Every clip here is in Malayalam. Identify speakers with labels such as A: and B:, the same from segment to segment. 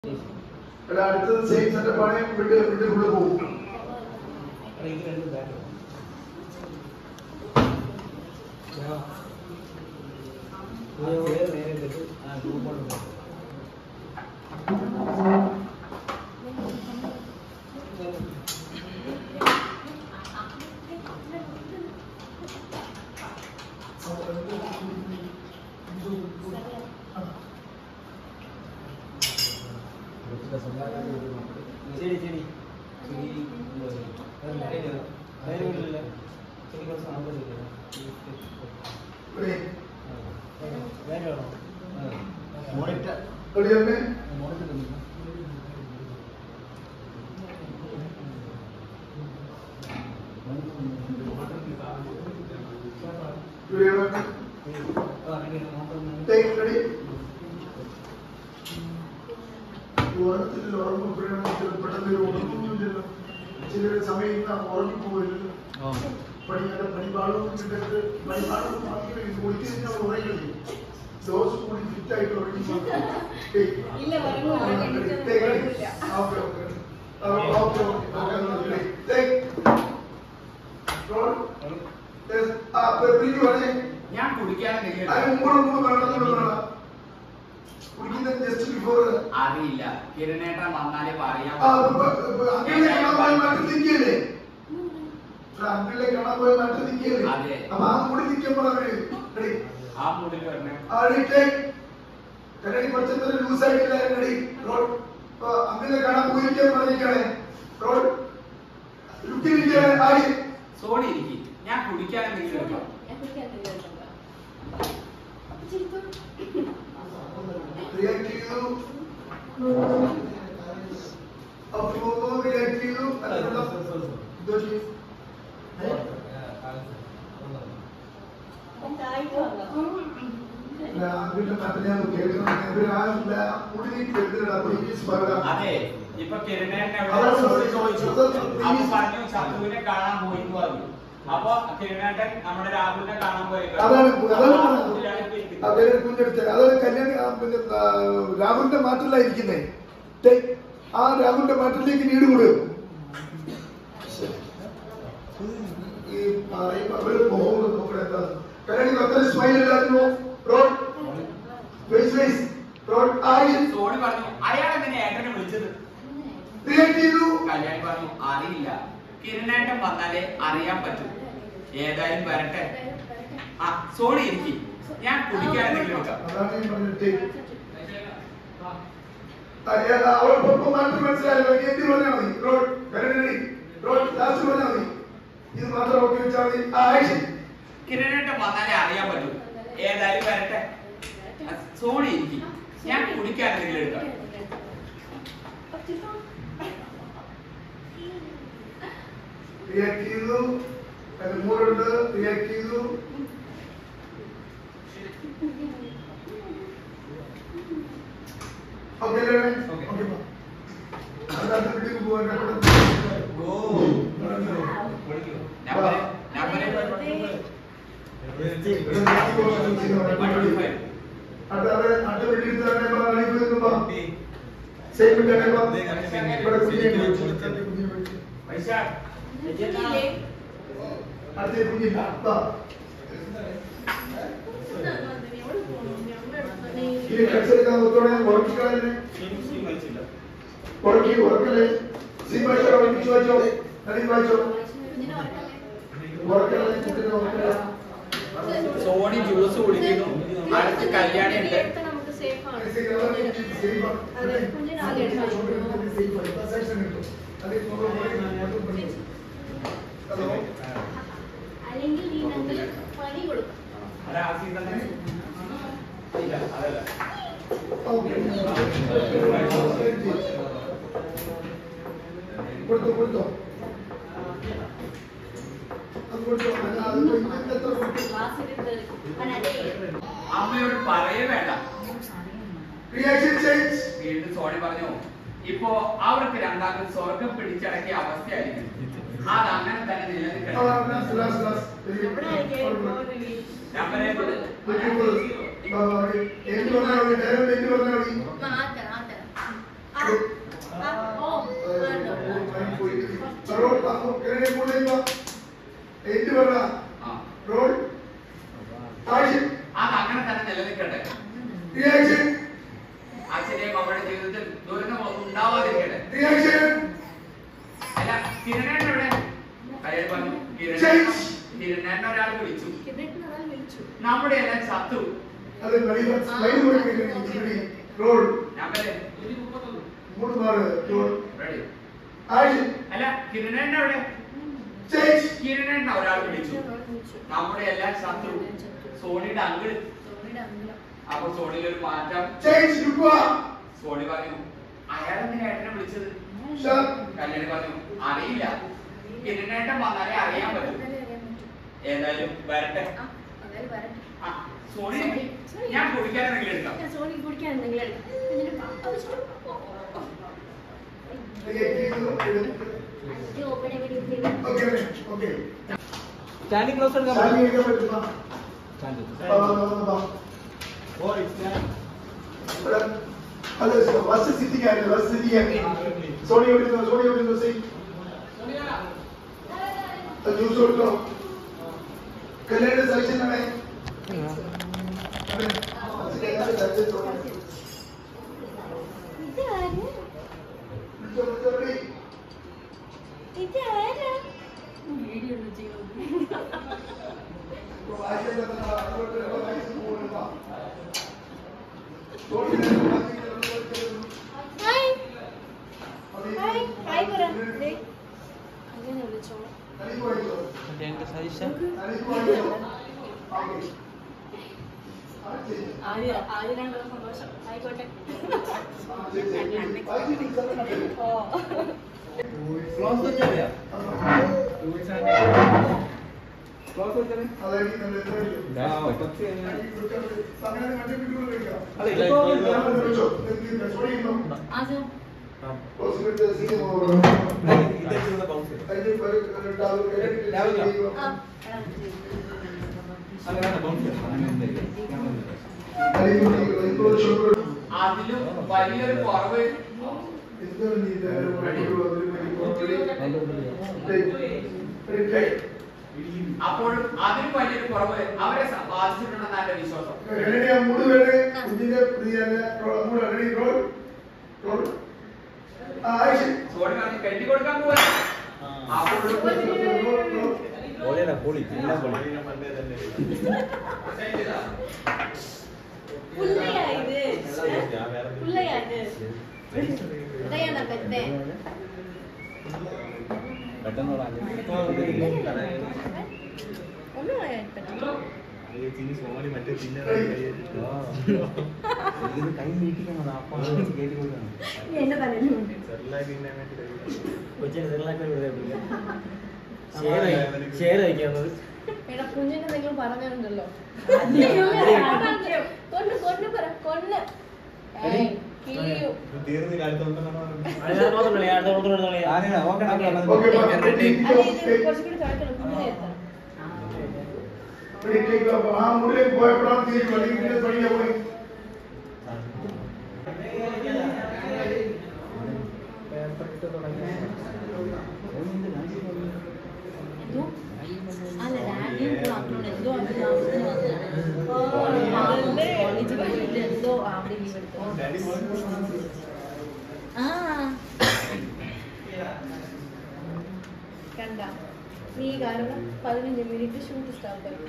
A: അടുത്തത് സെയിം സെറ്റപ്പാണ്. വീട്ടിൽ ഫുള്ള് പോകും. രാഹുലിന്റെ മാറ്റിലായിരിക്കുന്നേ. ആ രാഹുലിന്റെ മാറ്റിലേക്ക് ലീഡ് കൊടുക്കും.
B: അറിയില്ല. കിരണേട്ടൻ വന്നാലേ അറിയാൻ പറ്റും. ഏതായാലും വരട്ടെ. സോണി എനിക്ക് ഞാൻ കുടിക്കാൻ എന്തെങ്കിലും എടുക്കാം.
A: മനസ്സിലായല്ലോ. എന്ത് പറഞ്ഞാൽ മതി. ഇത് മാത്രം ഓക്കെ വെച്ചാൽ മതി.
B: കിരണേട്ടൻ വന്നാലേ അറിയാൻ പറ്റും. ഏതായാലും വരട്ടെ. സോണി എനിക്ക് ഞാൻ കുടിക്കാൻ എന്തെങ്കിലും എടുക്കാം.
A: റിയാക്ട് ചെയ്തു. മൂടുണ്ട്. റിയാക്ട് ചെയ്തു. ഓക്കെ വീട്ടിൽ പോകാൻ
B: സോണി ജ്യൂസ് കുടിക്കുന്നു. അടുത്ത് കല്യാണി ഉണ്ട്.
C: അല്ലെങ്കിൽ നീ പണി കൊടുക്കും.
A: കൊടുത്തോ
B: അമ്മയോട് പറയേ വേണ്ട. വീണ്ടും സോണി പറഞ്ഞു. ഇപ്പോ അവർക്ക് രണ്ടാമത് സ്വർഗം പിടിച്ചടക്കിയ അവസ്ഥയായിരിക്കും. അത് അങ്ങനെ തന്നെ നിലനിൽക്കണം. അങ്ങനെ തന്നെ നിലനിൽക്കട്ടെ. അച്ഛനെയും അവരുടെ ജീവിതത്തിൽ ദുരന്തമൊന്നും ഉണ്ടാവാതിരിക്കട്ടെ. അല്ല കിരണേട്ടൻ എവിടെ? കയ്യിൽ പറഞ്ഞു കിരണേട്ടൻ ഒരാൾ വിളിച്ചു. നമ്മുടെ എല്ലാം ശത്രു. അല്ല കിരണേട്ടൻ എവിടെ? കിരണേട്ടൻ ഒരാൾ വിളിച്ചു. നമ്മുടെ എല്ലാം ശത്രു സോണിയുടെ അങ്കിൾ. അപ്പൊ സോണിയിൽ ഒരു മാറ്റം. സോണി പറഞ്ഞു അയാളെന്തിനാ ഏട്ടനെ വിളിച്ചത്? കല്യാണി പറഞ്ഞു അറിയില്ല, കിരണേട്ടൻ വന്നാലേ അറിയാൻ പറ്റും. ഏതായാലും വരട്ടെ. സോണി ഞാൻ കുടിക്കാൻ എന്തെങ്കിലും എടുക്കാം.
D: Standing closer come.
A: Hello, sir. What's the city here? What's the city here? Sorry, what is the say? The news or no? Calendar selection है मैं.
B: അതിലും വലിയൊരു കുറവ്. അപ്പോഴും അതിലും വലിയൊരു കുറവ് അവരെ ബാധിച്ചിട്ടുണ്ടെന്നാണ് എന്റെ വിശ്വാസം. സോണി പറഞ്ഞ് കെട്ടിക്കൊടുക്കാൻ പോവാ.
C: കുഞ്ഞിന്റെ എന്തെങ്കിലും പറഞ്ഞിട്ടുണ്ടല്ലോ. കണ്ട നീ കാരണം 15 മിനിറ്റ് ഷൂട്ട് സ്റ്റാർട്ട് ആയി.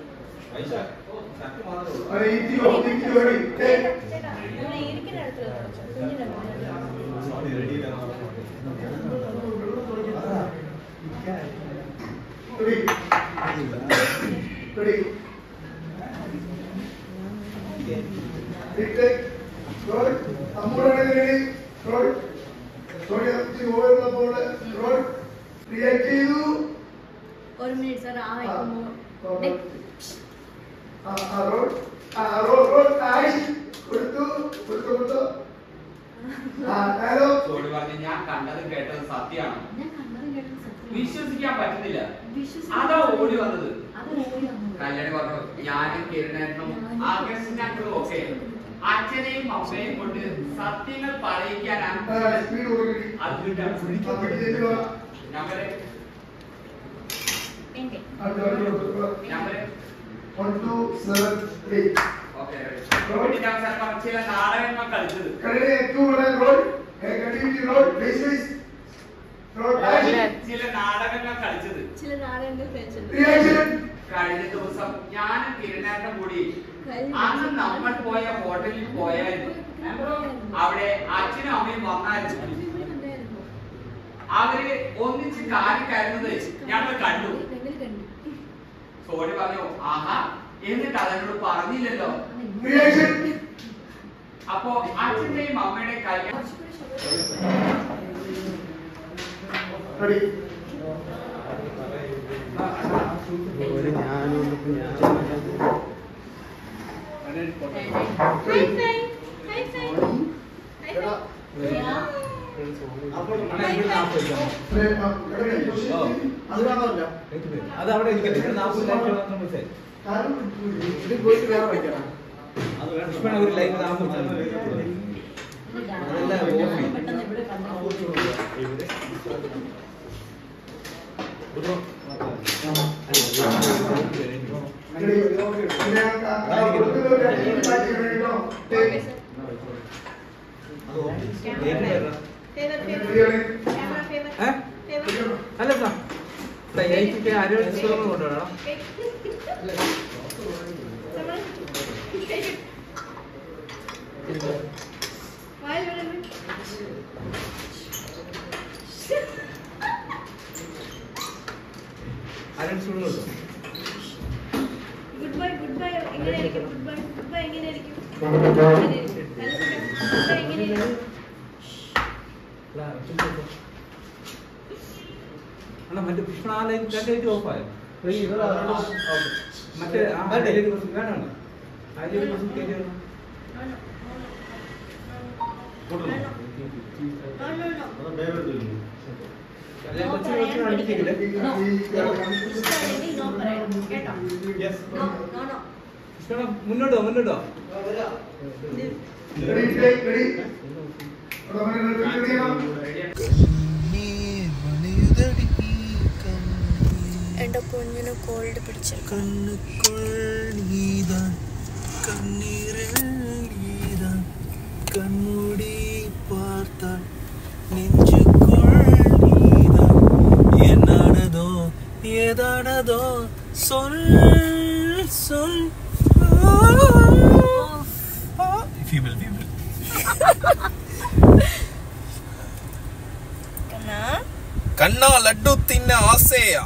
C: ഇരിക്കുന്ന അടുത്തുള്ള കുഞ്ഞിന്റെ ഒരു മിനിറ്റ് സാർ
B: ഞാൻ കണ്ടത് കേട്ടത് സത്യമാണ്. വിശ്വസിക്കാൻ പറ്റുന്നില്ല. അതാ ഓടി വന്നത്. കല്യാണി പറഞ്ഞു ഞാനും കിരണേട്ടനും ആകർഷിക്കും ഒക്കെ അച്ഛനെയും അമ്മയും കൊണ്ട് സത്യങ്ങൾ പറയിക്കാനാണ് നമ്പര് ചില നാടകങ്ങൾ കളിച്ചത് ചില നാടകങ്ങൾ കളിച്ചത് കഴിഞ്ഞ ദിവസം ഞാനും കിരണേട്ടൻ കൂടി അന്ന് നമ്മൾ പോയ ഹോട്ടലിൽ പോയായിരുന്നു. അവിടെ അച്ഛനും അമ്മയും വന്നായിരുന്നു. അവര് ഒന്നിച്ച് കാര്യം കരുന്നത് ഞങ്ങൾ കണ്ടു. സോണി പറഞ്ഞു ആഹാ എന്നിട്ട് അതിനോട് പറഞ്ഞില്ലല്ലോ. അപ്പോ അച്ഛന്റെയും അമ്മയുടെയും കല്യാണം
D: അത് അവിടെ ഇരിക്കട്ടെ. ഒരു ലൈൻ അല്ല സാർ ആരോഗ്യ കൊണ്ടുവരണം.
C: ഗുഡ് ബൈ എങ്ങനെയായിരിക്കും? ഗുഡ് ബൈ എങ്ങനെയായിരിക്കും?
D: മറ്റേ പുഷ്പണാലയം രണ്ടായിട്ട് ഓഫായോ? മറ്റേ വേണം മുന്നോട്ടോ മുന്നോട്ടോ.
C: എന്റെ കുഞ്ഞിന് കോൾഡ് പിടിച്ചു.
E: കൺമൂടി പാർത്താൽ നെഞ്ചുകൊള്ളീതാൻ എന്നാണതോ ഏതാണതോ സൊൽ സൊൽ ഫീബിൾ ഫീബിൾ കണ്ണാ ലഡ്ഡു തിന്ന ആസേയാ.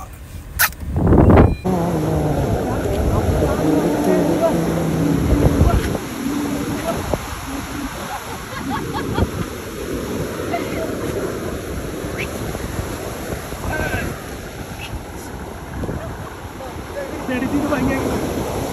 D: ഭംഗിയാക്കി